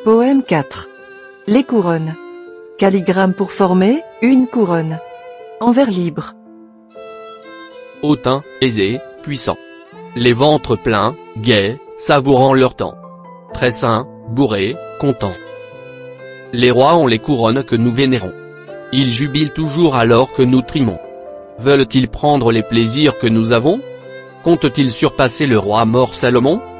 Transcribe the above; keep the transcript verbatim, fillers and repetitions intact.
Poème quatre. Les couronnes. Calligramme pour former une couronne. En vers libre. Hautains, aisés, puissants. Les ventres pleins, gais, savourant leur temps. Très sains, bourrés, contents. Les rois ont les couronnes que nous vénérons. Ils jubilent toujours alors que nous trimons. Veulent-ils prendre les plaisirs que nous avons? Comptent-ils surpasser le roi mort Salomon?